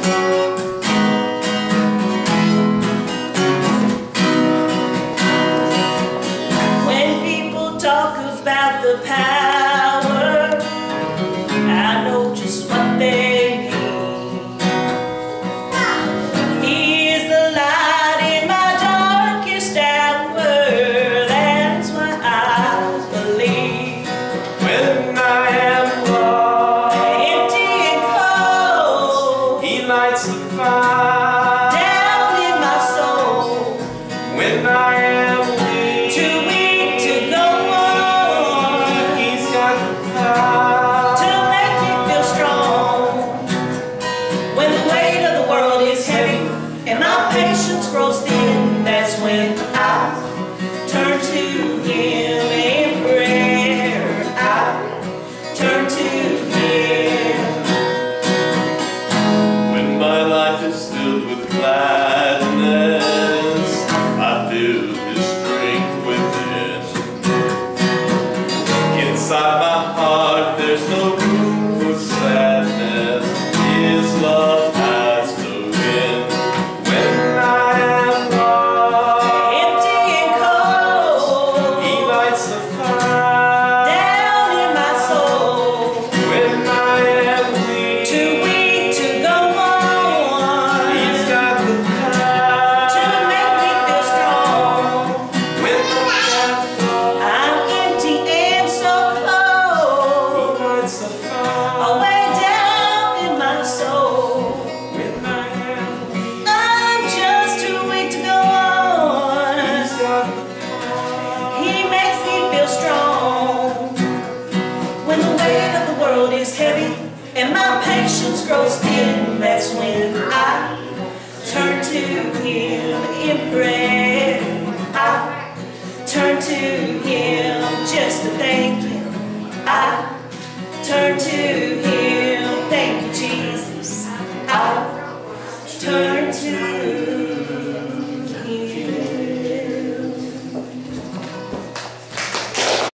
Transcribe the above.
About the power, I know just what they mean. He is the light in my darkest hour. That's why I believe. When I am lost, empty and cold, He lights the fire down in my soul. When I am Too weak to go to make me feel strong. When the weight of the world is heavy and my patience grows thin, that's when I turn to Him in prayer. I turn to Him. When my life is filled with gladness, I feel His strength within. Inside my heart there's no room for sadness. His love has no end. When I am lost, Empty and cold, He lights the fire down in my soul. When I am weak, Too weak to go on, He's got the power to make me feel strong. When I am lost, I'm empty and so cold, He lights the fire way down in my soul. When I am weak, I'm just too weak to go on. He's got the power. He makes me feel strong. When the weight of the world is heavy and my patience grows thin, that's when I turn to Him in prayer.